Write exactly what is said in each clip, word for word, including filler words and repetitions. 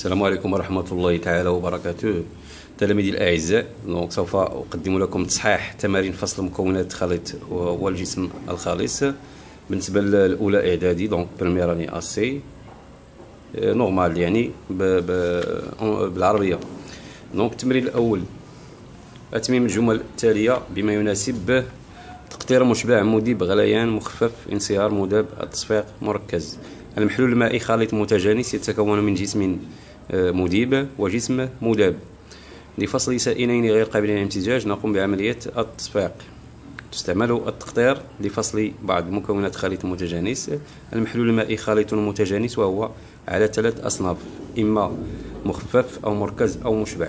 السلام عليكم ورحمة الله تعالى وبركاته. تلاميذي الأعزاء، دونك سوف أقدم لكم تصحيح تمارين فصل مكونات خليط والجسم الخالص. بالنسبة للأولى إعدادي، دونك بريميراني أسي نورمال يعني ب ب بالعربية. دونك التمرين الأول: أتميم الجمل التالية بما يناسب تقطير مشبع مذيب غليان مخفف انصهار مذاب التصفيق مركز. المحلول المائي خليط متجانس يتكون من جسم مذيب وجسم مذاب. لفصل سائلين غير قابلين للامتزاج نقوم بعملية التصفيق. تستعمل التقطير لفصل بعض مكونات خليط متجانس. المحلول المائي خليط متجانس وهو على ثلاث أصناف: إما مخفف أو مركز أو مشبع.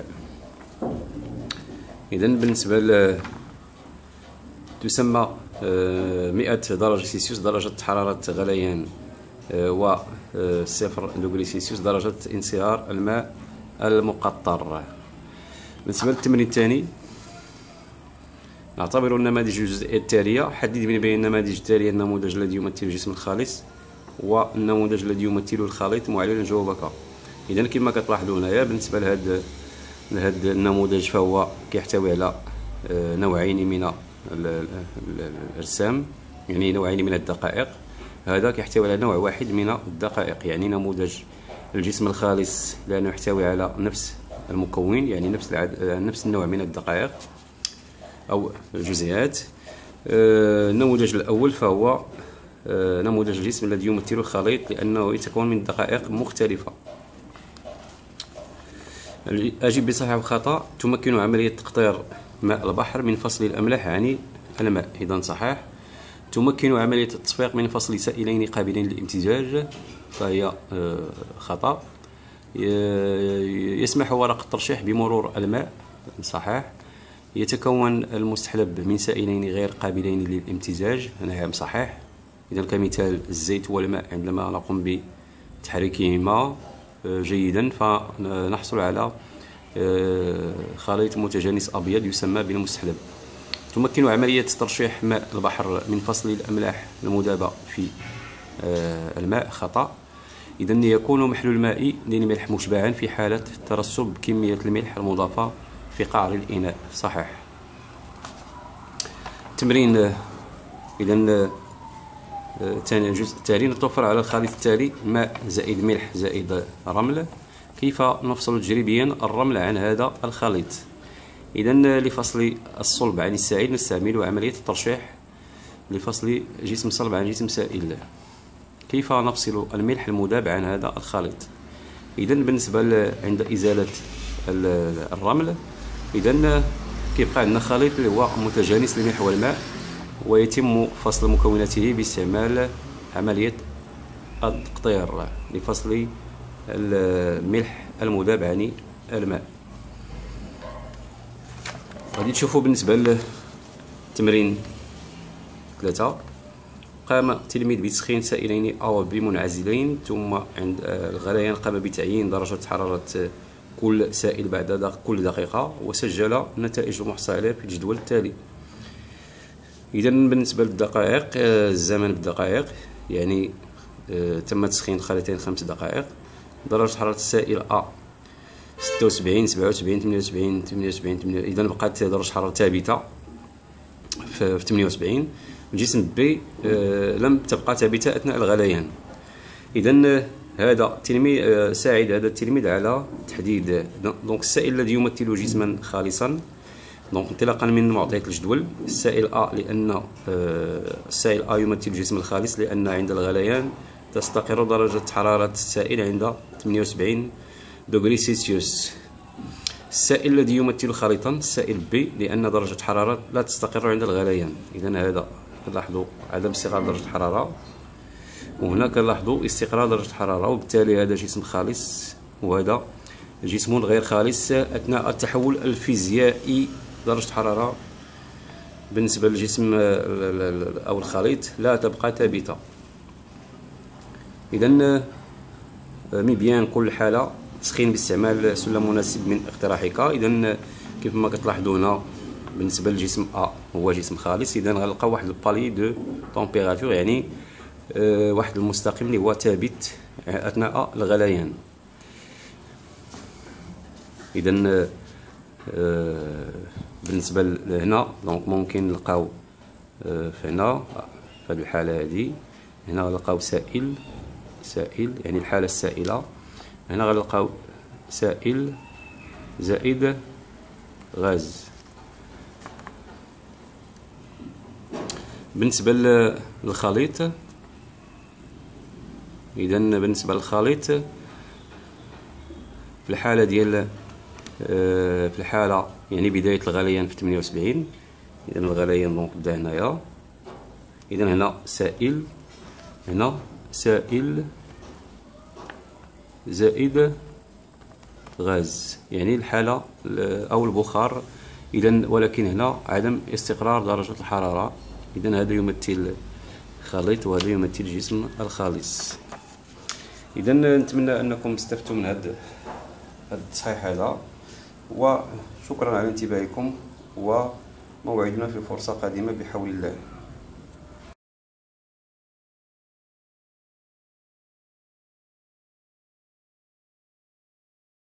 إذن بالنسبة ل تسمى مئة درجة سيلسيوس درجة حرارة غليان، و صفر دوغري سيلسيوس درجة انصهار الماء المقطر. بالنسبة للتمرين الثاني، نعتبر النماذج الجزئية التالية. حدد من بين النماذج التالية النموذج الذي يمثل الجسم الخالص والنموذج الذي يمثل الخليط معللا جوابك. إذا كما كتلاحظوا هنايا بالنسبة لهذا لهذا النموذج فهو كيحتوي على نوعين من الأجسام، يعني نوعين من الدقائق. هذا كيحتوي على نوع واحد من الدقائق، يعني نموذج الجسم الخالص لأنه يحتوي على نفس المكون، يعني نفس العد... نفس النوع من الدقائق أو الجزيئات. النموذج الأول فهو نموذج الجسم الذي يمثل الخليط لأنه يتكون من دقائق مختلفة. أجب بصحيح وخطأ. تمكن عملية تقطير ماء البحر من فصل الأملاح عن الماء. إذا صحيح. تمكن عملية التصفيق من فصل سائلين قابلين للامتزاج، فهي خطأ. يسمح ورق الترشيح بمرور الماء، صحيح. يتكون المستحلب من سائلين غير قابلين للامتزاج، نعم صحيح. إذا كمثال الزيت والماء عندما نقوم بتحريكهما جيدا فنحصل على خليط متجانس أبيض يسمى بالمستحلب. تمكن عملية ترشيح ماء البحر من فصل الأملاح المذابة في الماء، خطأ. إذا يكون محلول الماء للملح مشبعا في حالة ترسب كمية الملح المضافة في قعر الإناء، صحيح. تمرين إذا ثاني الجزء التالي: نتوفر على الخليط التالي ماء زائد ملح زائد رمل. كيف نفصل تجريبيا الرمل عن هذا الخليط؟ إذا لفصل الصلب عن السائل نستعمل عملية الترشيح لفصل جسم صلب عن جسم سائل. كيف نفصل الملح المذاب عن هذا الخليط؟ إذا بالنسبة عند إزالة الرمل، إذا كيبقى عندنا خليط اللي هو متجانس للملح والماء، ويتم فصل مكوناته باستعمال عملية التقطير لفصل الملح المذاب عن الماء. غادي تشوفوا بالنسبة للتمرين ثلاثة: قام التلميذ بتسخين سائلين أو بمنعزلين، ثم عند الغليان قام بتعيين درجة حرارة كل سائل بعد دق... كل دقيقة، وسجل نتائج المحصلة عليه في الجدول التالي. إذا بالنسبة للدقائق، الزمن بالدقائق، يعني تم تسخين خليطين خمس دقائق. درجة حرارة السائل أ ستة وسبعين سبعة وسبعين ثمانية وسبعين ثمانية وسبعين ثمانية، إذا بقات درجة حرارة ثابتة في ثمانية وسبعين. الجسم بي لم تبقى ثابتة أثناء الغليان. إذا هذا التلميذ ساعد هذا التلميذ على تحديد دونك السائل الذي يمثل جسما خالصا. دونك انطلاقا من معطيات الجدول، السائل أ لأن السائل أ يمثل الجسم الخالص لأن عند الغليان تستقر درجة حرارة السائل عند ثمانية وسبعين دوغري سيلسيوس. السائل الذي يمثل خليطا السائل بي لأن درجة حرارة لا تستقر عند الغليان. إذا هذا كنلاحظوا عدم استقرار درجة الحرارة، وهنا كنلاحظوا استقرار درجة الحرارة، وبالتالي هذا جسم خالص وهذا جسم غير خالص. أثناء التحول الفيزيائي درجة الحرارة بالنسبة للجسم أو الخليط لا تبقى ثابتة. إذا من بيان كل حالة تسخين باستعمال سلم مناسب من اقتراحك. إذا كيف ما كتلاحظوا هنا بالنسبة للجسم أ هو جسم خالص، إذا غنلقاو واحد البالي دو طومبيراتور، يعني واحد المستقيم اللي هو ثابت أثناء الغليان. اذا بالنسبه لهنا دونك ممكن نلقاو هنا في هذه الحاله هذه، هنا غنلقاو سائل سائل يعني الحاله السائله، هنا غنلقاو سائل زائد غاز. بالنسبه للخليط، اذا بالنسبه للخليط في الحاله ديال في الحاله يعني بدايه الغليان في ثمانية وسبعين، اذا الغليان دونك بدا هنايا، اذا هنا سائل، هنا سائل زائد غاز يعني الحاله او البخار، اذا ولكن هنا عدم استقرار درجه الحراره، اذا هذا يمثل خليط وهذا يمثل جسم الخالص. اذا نتمنى انكم استفدتوا من هذا التصحيح هذا، وشكرا على انتباهكم، وموعدنا في فرصه قادمه بحول الله.